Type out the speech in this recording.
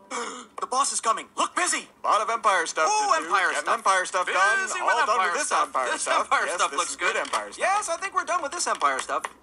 The boss is coming. Look busy. A lot of Empire stuff Ooh, to do. Empire Getting stuff. Empire stuff Busy done. with All done Empire with this stuff. Empire This stuff. Empire Yes, stuff this looks is good good. Empire stuff. Yes, I think we're done with this Empire stuff.